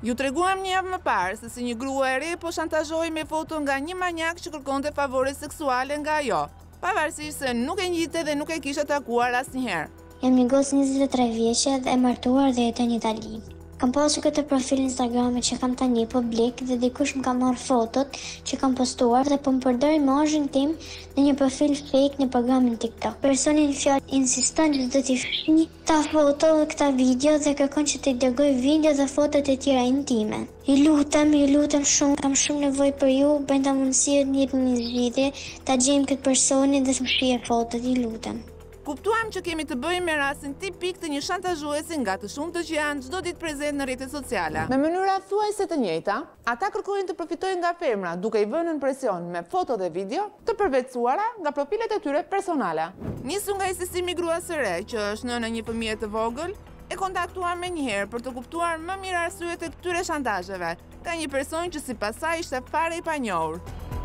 Ju treguam një javë më parë se si një grua e re po shantazhoi me foto nga një manjak që kërkonte favore seksuale nga ajo, pavarësisht se nuk e njihte dhe nuk e kishte takuar asnjëherë. Jam një gocë 23 vjeçe dhe e martuar dhe jeton në Itali. Kam pasur këtë profil Instagrami që kam tani publik dhe dikush më ka marrë fotot që kam postuar dhe po më përdor imazhin tim në një profil fake në programin TikTok. Personi në fjalë insiston që do t'i fshi ta foto dhe këta video dhe kërkon që t'i dërgoj video dhe fotot e tjera intime. Ju lutem shumë, kam shumë nevojë për ju, bëjnë ta mundësi të jepni një zgjidhje, ta gjejmë këtë personin dhe të më shije fotot, ju lutem. Kuptuam që kemi të bëjmë me rastin tipik të një shantazhuesi nga të shumtë që janë çdo ditë prezent në rrjetet sociale. Me mënyra thuajse të njëjta, ata kërkojnë të përfitojnë nga femra duke i vënë në presion me foto dhe video të përvetësuara nga profilet e tyre personale. Nisu nga insistimi i gruas së re, që është nënë e një fëmije të vogël, e kontaktuam menjëherë për të kuptuar më mirë arsyet e këtyre shantazheve, ka një person që sipas saj ishte fare i panjohur.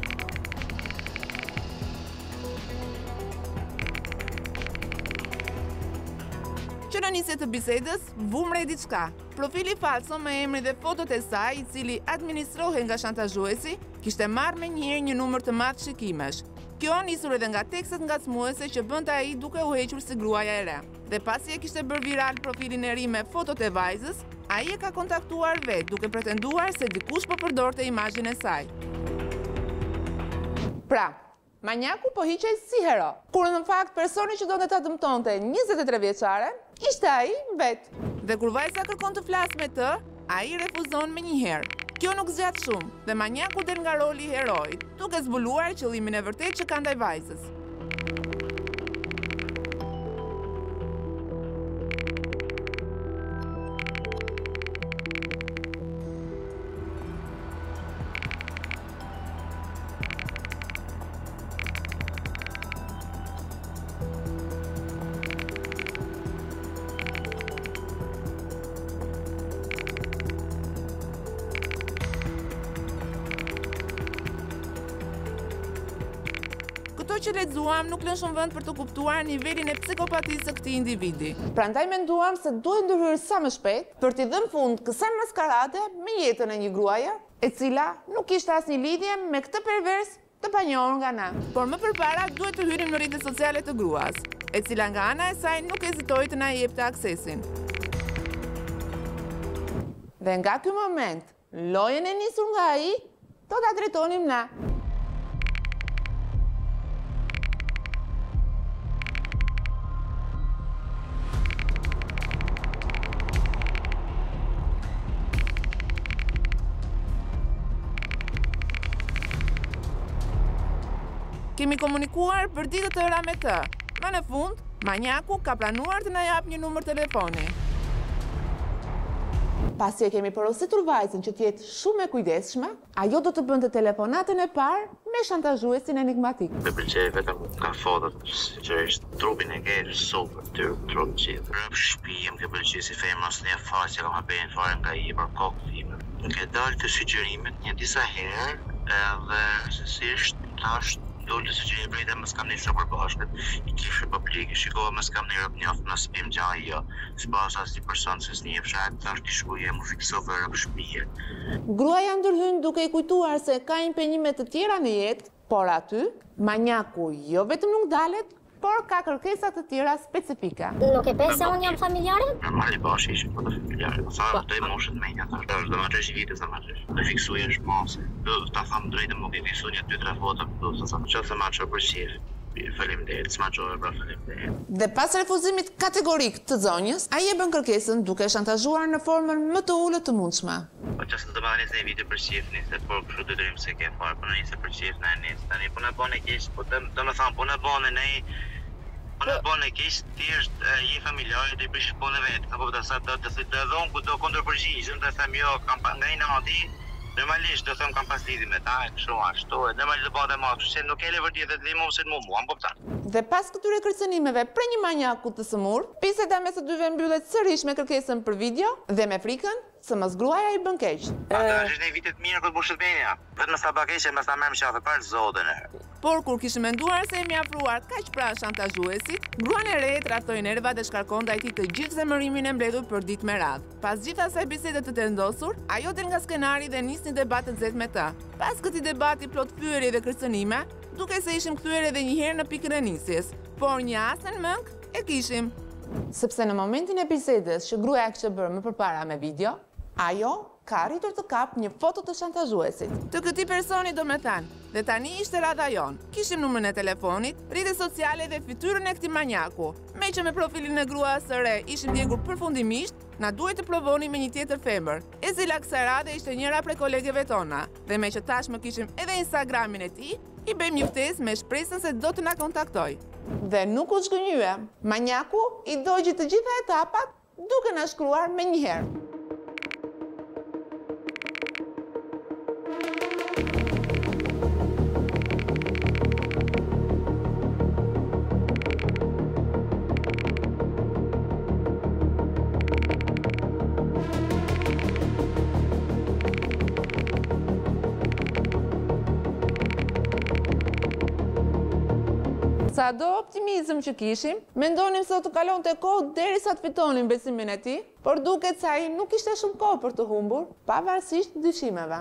Që në nisje të bisedës, vumre diçka. Profili falso me emrin dhe fotot e saj, i cili administrohej nga shantazhuesi, kishte marrë menjëherë një numër të madh shikimesh. Kjo nisur edhe nga tekstet ngacmuese që bënte ai duke u hequr si gruaja e re. Dhe pasi e kishte bërë viral profilin e ri me fotot e vajzës, ai e ka kontaktuar vetë duke pretenduar se dikush po përdorte imazhin e saj. Pra, manjaku po hiqej si hero, kur në fakt personi që donte ta dëmtonte 23 vjeçare ishte ai vetë. Dhe kur vajza kërkon të flasë me të, ai refuzon menjëherë. Kjo nuk zgjat shumë dhe manjaku del nga roli i heroit, duke zbuluar qëllimin e vërtet që ka ndaj vajzës. Këto që lexuam nuk lën shumë vend për të kuptuar nivelin e psikopatisë së këtij individi. Prandaj menduam se duhet ndërhyrë sa më shpejt për t'i dhënë fund kësaj maskarade me jetën e një gruaje, e cila nuk kishte asnjë lidhje me këtë pervers të panjohur nga na. Por më përpara duhet të hyrim në rrjetet sociale të gruas, e cila nga ana e saj nuk hezitoi të na jepte aksesin. Dhe nga ky moment, lojën e nisur nga ai, do ta drejtonim na. Kemi komunikuar për ditë të tëra me të. Më në fund, manjaku ka planuar të na japë një numër telefoni. Pasi e kemi porositur vajzën që t'jetë shumë e kujdesshme, ajo do të bënte telefonatën e parë me shantazhuesin enigmatik. Më pëlqej vetëm ka fotot, sigurisht trupin e ke super trup gjithë. Rrëp shtëpi më ke pëlqej si femra së një fare që kam hapen fare nga i për kokë time. Më ke dalë të sugjerimet një disa herë, edhe rësisht tash dole sugjerime për më s'kam një shumë përbashkët, i kishë publik, shikova më s'kam një rëp njoftë në spim gjaj, jo. S'pas as një person se s'një fshat, tash t'i shkuje, më fiksove rëp shpije. Gruaja ndërhyn duke i kujtuar se ka impenjime të tjera në jetë, por aty, manjaku jo vetëm nuk dalet, por ka kërkesa të tjera specifika. Nuk e pe se unë jam familjare? Normal i bashkë ishim për të familjare. Sa do i moshët me një, tash do ma qesh i vitës dhe ma qesh. Do fiksuj e shmase. Ta thamë drejtë më ke fiksu një 2-3 foto, që se ma që për shif. Faleminderit, s'ma qove pra faleminderit. Dhe pas refuzimit kategorik të zonjës, ai e bën kërkesën duke shantazhuar në formën më të ulët të mundshme. Po që se të bëha njëse një video për shif, njëse por kështu të dërim se ke farë, po në njëse për shif në njëse, tani po në bone kishë, po të me thamë, po në bone kishë, ti është je familjarë, të i bësh bone vetë, apo të sa të dhonë ku do kontrapërgjigjën, të them jo, nga i nati, normalisht do them kam pas lidhje me ta, kështu ashtu, normalisht do bëhet e madh, kështu që nuk e le vërtetë të limo se mua, më kupton. Dhe pas këtyre kërcënimeve për një manjaku të sëmur, biseda mes të dyve mbyllet sërish me kërkesën për video dhe me frikën se mos gruaja i bën keq. Është një vitet mirë këtë bushët menja. Vetëm sa pakeqe mos ta merrem qafe për zotën e. Por kur kishim menduar se jemi afruar kaq pranë shantazhuesit, gruan e re trahtoi nervat dhe shkarkon ndaj tij të gjithë zemërimin e mbledhur për ditë me radhë. Pas gjithë asaj bisede të tendosur, ajo del nga skenari dhe nis një debat të nxehtë me ta. Pas këtij debati plot pyetje dhe kërcënime, duke se ishim kthyer edhe një herë në pikën e nisjes, por një asën mënk e kishim. Sepse në momentin e bisedës që gruaja kishte bërë më përpara me video, ajo ka arritur të kap një foto të shantazhuesit. Të këtij personi domethënë, dhe tani ishte radha jon. Kishim numrin e telefonit, rrjetet sociale dhe fytyrën e këtij manjaku. Me që me profilin e gruas së re ishim djegur përfundimisht, na duhet të provonim me një tjetër femër, e cila kësaj radhe ishte njëra prej kolegeve tona. Dhe me që tashmë kishim edhe Instagramin e tij, i bëjmë një ftesë me shpresën se do të na kontaktoj. Dhe nuk u zgënjye. Manjaku i dogji të gjitha etapat duke na shkruar menjëherë. Sa do optimizëm që kishim, mendonim se do të kalonte kohë derisa të fitonin besimin e tij, por duket se ai nuk kishte shumë kohë për të humbur, pavarësisht dyshimeve.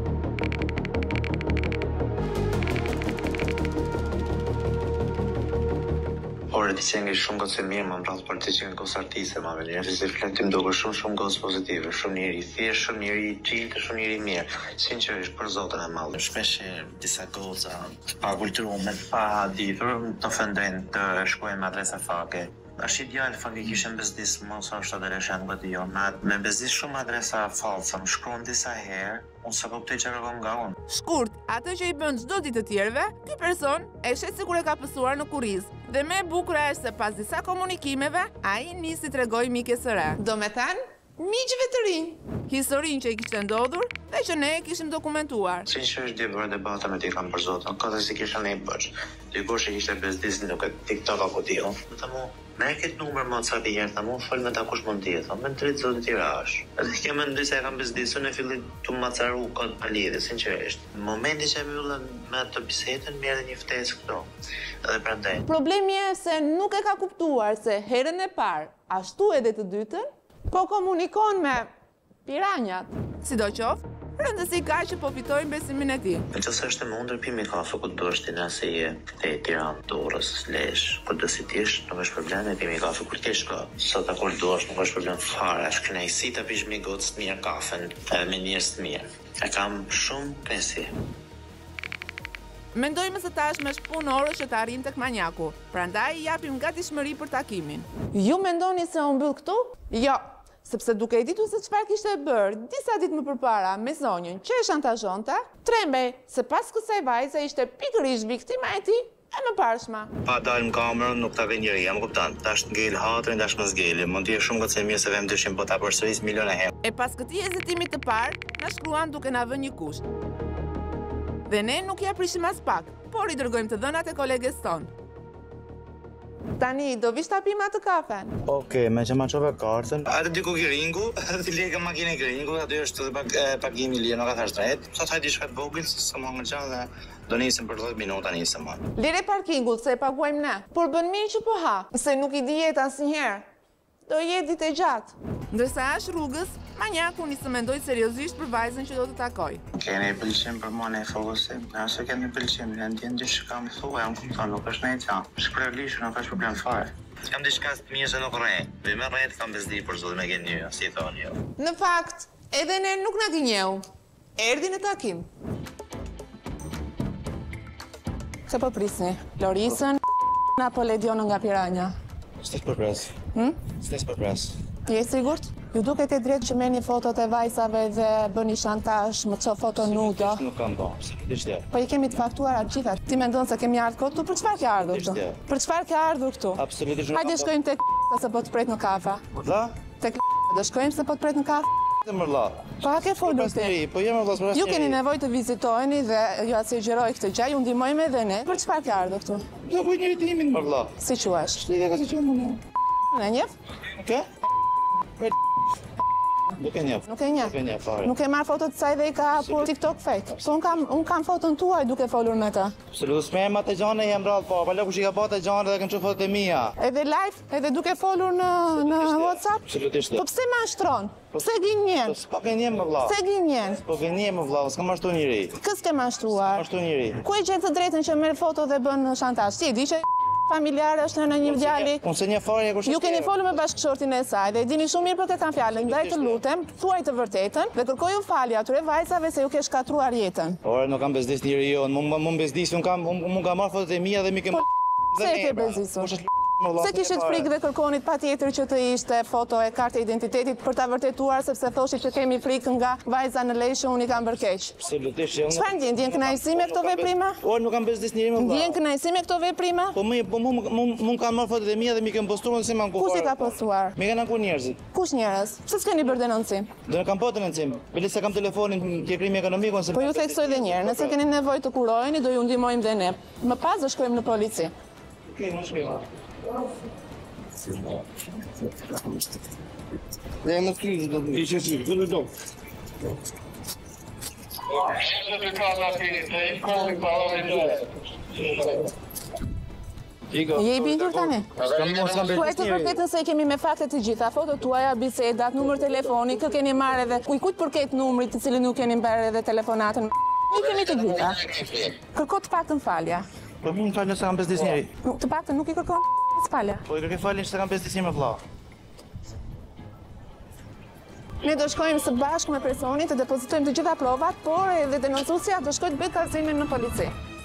Por ti që nge shumë gocë mirë, më mbrallë për ti që nge gocë artiste, ma me njerë, si fletim duke shumë gocë pozitive, shumë njeri thjesht, shumë njeri qiltë, shumë njeri mirë, sinqerisht për zotën e madhe. Shpesh disa goca të pakulturume, të pa ditur, të ofendojnë të shkojnë me adresa fake. Është ideal faktikisht në bezdis, mos është adresha nuk e jo. Me bezdis shumë adresa falsa, më shkruan disa herë, unë sa kuptoj që kërkon nga unë. Shkurt, atë që i bën çdo ditë të tjerëve, ky person e shet sikur e ka pësuar në kurriz. Dhe më e bukur është se pas disa komunikimeve, ai nisi tregoj mikes së re. Domethënë, miqve të rinj. Historinë që i kishte ndodhur dhe që ne e kishim dokumentuar. Sinqerisht dhe bërë debata me ti kam për zotën, këtë si kisha ne i bësh. Dikush e ishte bezdis nuk e TikTok apo tio. Të mu, me e këtë numër më të sa të jerë, të mu fol me ta kush mund tjetë, me në dritë zotë tjera është. Edhe kemë ndoj se e kam bezdisë, në fillit të macaru këtë palidhe, sinqerisht. Në momenti që e mjullën me të bisetën, më erdhe një ftesë këto. Edhe prandaj. Problemi është se nuk e ka kuptuar se herën e parë, ashtu edhe të dytën, po komunikon me piranjat. Sidoqoftë, rëndësi ka që po fitojnë besimin e tij. Nëse është e mundur pimi kafe ku do është nëse je këtej Tiranë, Durrës, Lezhë, ku do si tish, nuk është problem, pimi kafe kur ti shko. Sot akur do është nuk është problem fare, është kënaqësi ta pish me gocë të mirë kafen, me njerëz të mirë. E kam shumë kënaqësi. Mendojmë se tashmë është punë orësh që të arrim tek manjaku, prandaj i japim gatishmëri për takimin. Ju mendoni se u mbyll këtu? Jo, sepse duke i ditur se çfarë kishte bërë disa ditë më përpara me zonjën që e shantazhonte, trembej se pas kësaj vajze ishte pikërisht viktima e tij e mëparshme. Pa dalë në kamerën nuk ta vjen njëri, jam kupton. Tash ngel hatrin, tash mos ngeli. Mund të jesh shumë gocë mirë se vëm dyshim po ta përsëris miliona herë. E pas këtij hezitimi të parë, na shkruan duke na vënë një kusht. Dhe ne nuk ja prishim as pak, por i dërgojmë të dhënat e koleges tonë. Tani, do vish ta pim atë kafen? Okej, me që ma qove kartën. Atë diku kiringu, ti leke makine kiringu, aty është pagimi lije, nuk ka thashtë drejt. Sa të hajti shkat vogël, se së më gjanë dhe do nisim për 10 minuta nisim më. Lire parkingut, se e paguajmë ne. Por bën mirë që po ha, se nuk i dijet asnjëherë. Do jetë ditë e gjatë. Ndërsa është rrugës, manjaku nisë mendoj seriozisht për vajzën që do të takoj. Keni pëlqim për mua në fokusim, nëse kemi pëlqim, në ndjen dy që kam thua, jam kupton, nuk është në e qa. Shkrejlisht, nuk është problem fare. Kam diçka të mirë që nuk rejnë, dhe me rejtë kam bezdi për zotë me gjenë një, si thonë jo. Në fakt, edhe ne nuk na gënjeu. Erdi në takim. Se po prisni, Lorisën apo Ledionën nga Piranja? Stes për pres. Stes për pres. Je sigurt? Ju duket e drejtë që merrni fotot e vajzave dhe bëni shantazh, më ço foto nudo. Nuk kam bërë, absolutisht jo. Po i kemi të faktuara të gjitha. Ti mendon se kemi ardhur këtu? Për çfarë ke ardhur këtu? Për çfarë ke ardhur këtu? Absolutisht nuk. Hajde shkojmë tek se po të pret në kafe. Vlla? Tek do shkojmë se po të pret në kafe. Të mërlla. Po a ke folur ti? Po jam vëllaz për asnjëri. Ju keni nevojë të vizitojeni dhe ju asiguroj këtë gjë, ju ndihmojmë edhe ne. Për çfarë ke ardhur këtu? Do bëj një timin mërlla. Si quhesh? Lidhja ka si qenë unë. Në njef? Okej? Nuk e njeh. Nuk e njeh. Nuk e njeh fare. Nuk e marr fotot të saj dhe i ka hapur TikTok fake. Se un kam foton tuaj duke folur me të. Se lu smema të gjane jam rrallë po, pa kush i ka bata gjane dhe kanë çu fotot e mia. Edhe live, edhe duke folur në WhatsApp. Absolutisht. Po pse më ashtron? Pse gënjen? Po gënjem më vëlla. Pse gënjen? Po gënjem më vëlla, s'kam ashtu njëri. Kës ke mashtruar? Ashtu njëri. Ku e gjen të drejtën që merr foto dhe bën shantazh? Ti di që familjare është në një djali. Unë se një fare kush. Ju keni folur me bashkëshortin e saj dhe e dini shumë mirë për këtë fjalën. Ndaj të lutem, thuaj të vërtetën dhe kërkoju falje atyre vajzave se ju ke shkatruar jetën. Ore, nuk kam bezdis njëri jo, më bezdis, unë kam marrë fotot e mia dhe mi kem. Se e ke bezdisur? Se kishit frikë dhe kërkonit patjetër që të ishte foto e kartë e identitetit për ta vërtetuar sepse thoshit që kemi frikë nga vajza në lejshë unë i kam bërkeq. Absolutisht. Çfarë ndjen kënaqësi me këto veprime? Ore, nuk kam bezdis njëri më vëlla. Ndjen kënaqësi me këto veprime? Po më kanë marrë fotot e mia dhe mi kem postuar se më anku. Kush i ka postuar? Mi kanë anku njerëzit. Kush njerëz? Pse s'keni bërë denoncim? Do kam po denoncim. Veli se kam telefonin ke krimi ekonomik ose. Po ju theksoj edhe një herë, nëse keni nevojë të kuroheni, do ju ndihmojmë dhe ne. Më pas do shkojmë në polici. Okej, më shkojmë. Ne më skrivi do të ishte si, do. Je i bindur tani? S'kam Po e të vërtetën se kemi me fakte të gjitha, fotot tuaja, bisedat, numër telefoni, kë keni marrë edhe kujt përket numrit të cilin nuk keni mbarë edhe telefonatën. Ne kemi të gjitha. Kërko të paktën falja. Po më falë se kam bezdis njëri. Të paktën nuk i kërkon falja. Po i kërkoj falje se kam bezdis një më vëlla. Ne do shkojmë së bashku me personin të depozitojmë të gjitha provat, por edhe denoncuesja do shkojë të bëjë kallëzimin në polici.